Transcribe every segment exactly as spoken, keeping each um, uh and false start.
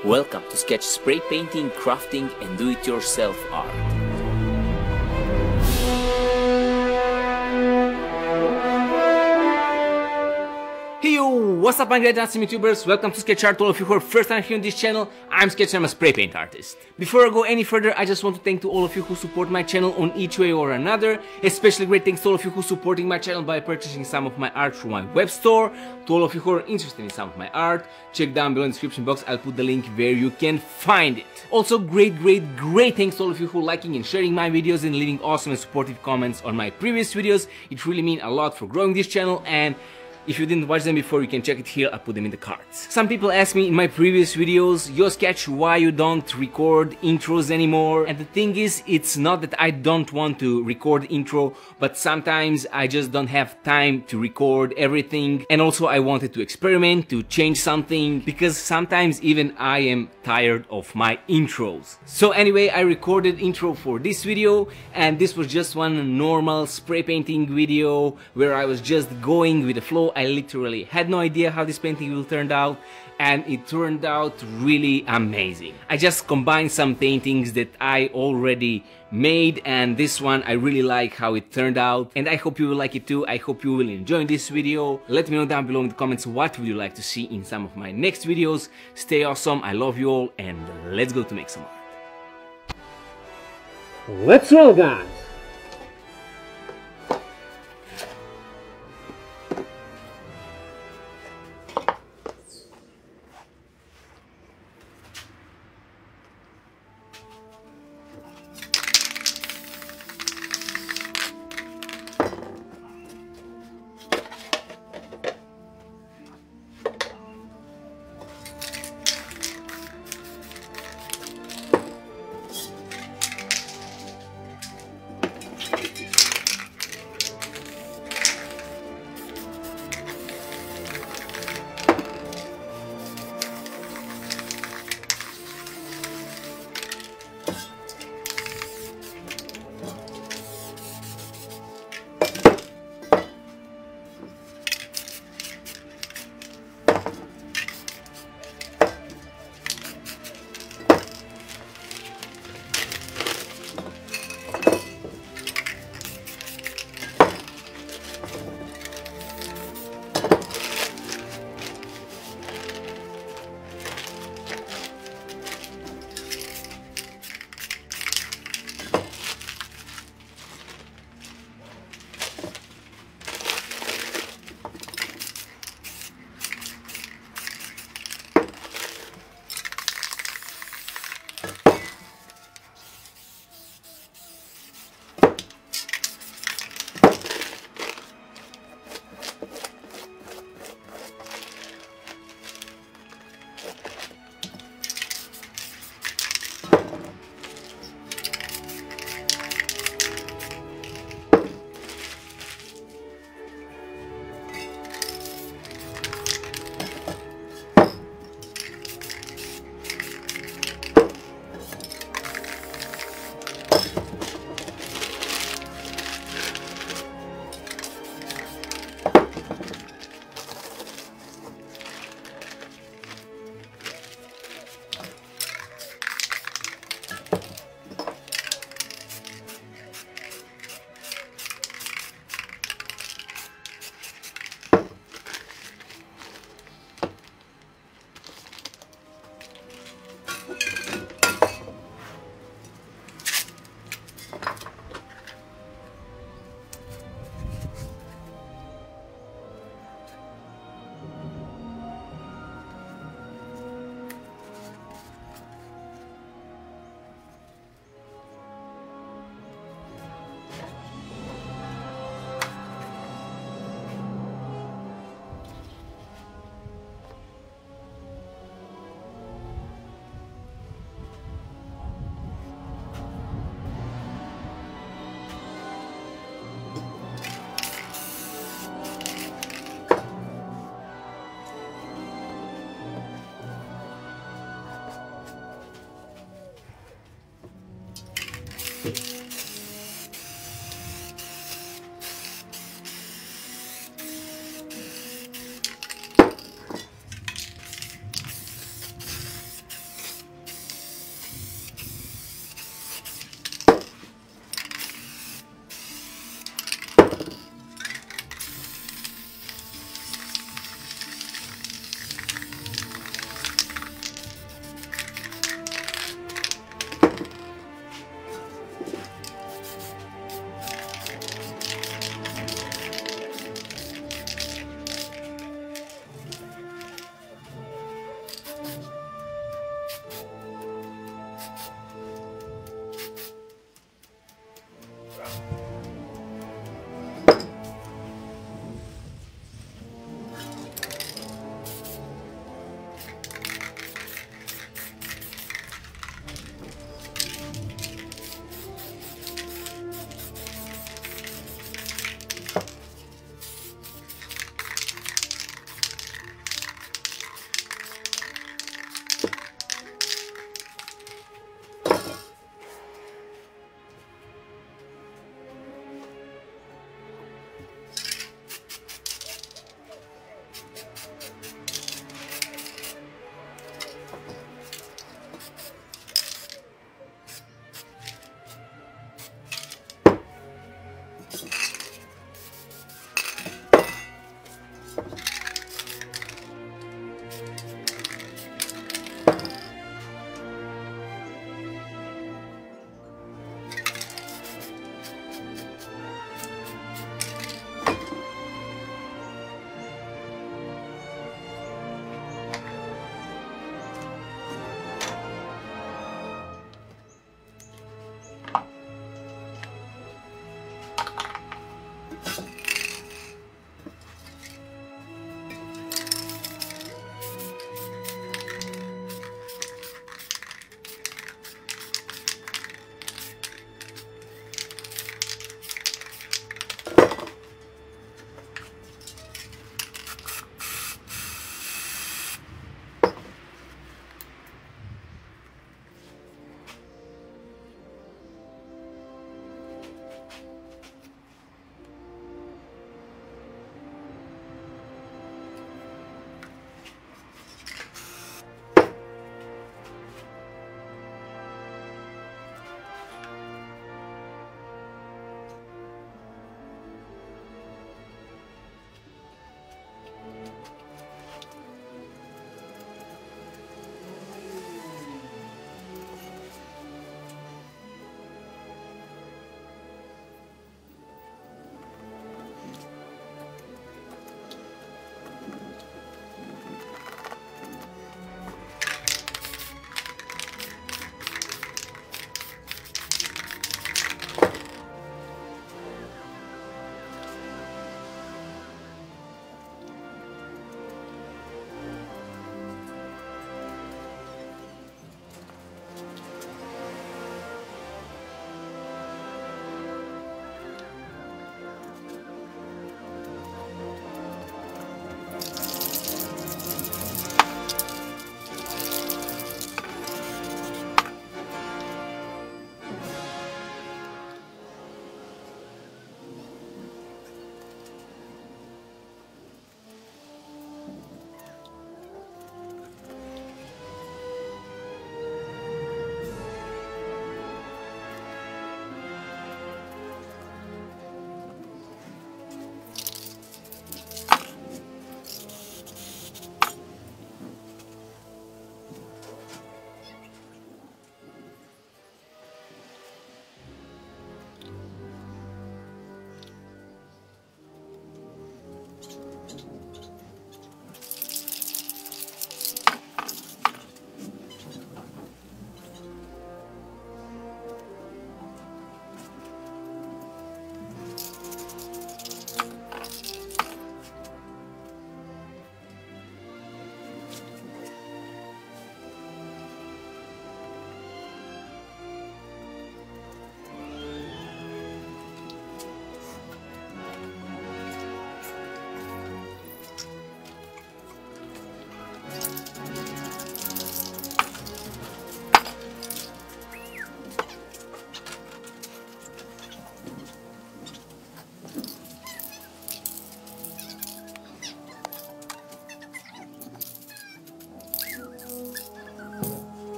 Welcome to Sketch Spray Painting, Crafting and Do-It-Yourself Art. Hey yo, what's up my great awesome YouTubers? Welcome to Sketch Art. All of you who are first time here on this channel, I'm Sketch, I'm a spray paint artist. Before I go any further, I just want to thank to all of you who support my channel on each way or another. Especially great thanks to all of you who are supporting my channel by purchasing some of my art through my web store. To all of you who are interested in some of my art, check down below in the description box, I'll put the link where you can find it. Also great, great, great thanks to all of you who are liking and sharing my videos and leaving awesome and supportive comments on my previous videos. It really means a lot for growing this channel, and if you didn't watch them before, you can check it here, I put them in the cards. Some people asked me in my previous videos, yo Sketch, why you don't record intros anymore? And the thing is, it's not that I don't want to record intro, but sometimes I just don't have time to record everything. And also I wanted to experiment, to change something, because sometimes even I am tired of my intros. So anyway, I recorded intro for this video, and this was just one normal spray painting video where I was just going with the flow. I literally had no idea how this painting will turn out, and it turned out really amazing. I just combined some paintings that I already made, and this one I really like how it turned out, and I hope you will like it too. I hope you will enjoy this video. Let me know down below in the comments what would you like to see in some of my next videos. Stay awesome, I love you all, and let's go to make some art. Let's roll, guys!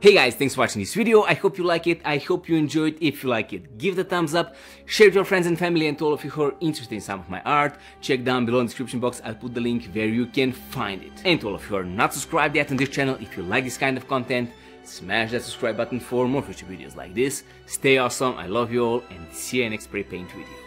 Hey guys, thanks for watching this video. I hope you like it. I hope you enjoyed. If you like it, give it a thumbs up, share it with your friends and family, and to all of you who are interested in some of my art, check down below in the description box. I'll put the link where you can find it. And to all of you who are not subscribed yet on this channel, if you like this kind of content, smash that subscribe button for more future videos like this. Stay awesome, I love you all, and see you in the next spray paint video.